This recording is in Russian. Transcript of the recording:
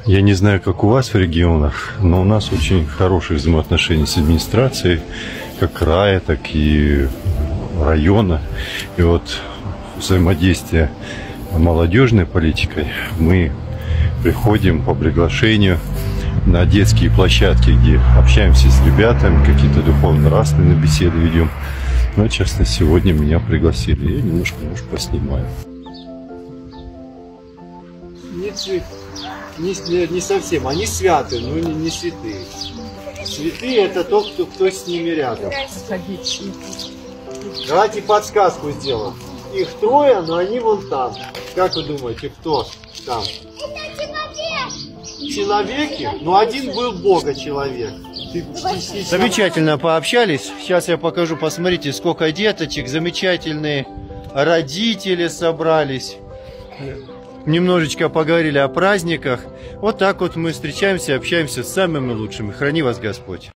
Я не знаю, как у вас в регионах, но у нас очень хорошие взаимоотношения с администрацией, как края, так и района. И вот взаимодействие молодежной политикой мы приходим по приглашению на детские площадки, где общаемся с ребятами, какие-то духовно-нравственные беседы ведем. Ну, честно, сегодня меня пригласили. Я немножко, может, поснимаю. Не совсем. Они святы, но не святые. Святые — это тот, кто с ними рядом. Давайте подсказку сделаем. Их трое, но они вон там. Как вы думаете, кто там? Человеки? Ну, один был Бога человек. Замечательно пообщались. Сейчас я покажу, посмотрите, сколько деточек. Замечательные родители собрались. Немножечко поговорили о праздниках. Вот так вот мы встречаемся, общаемся с самыми лучшими. Храни вас Господь.